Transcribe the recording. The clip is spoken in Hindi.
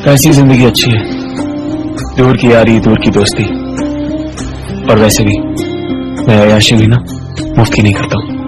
ऐसी जिंदगी अच्छी है, दूर की यारी दूर की दोस्ती। और वैसे भी मैं अयाशी भी ना मुफ्त की नहीं करता हूं।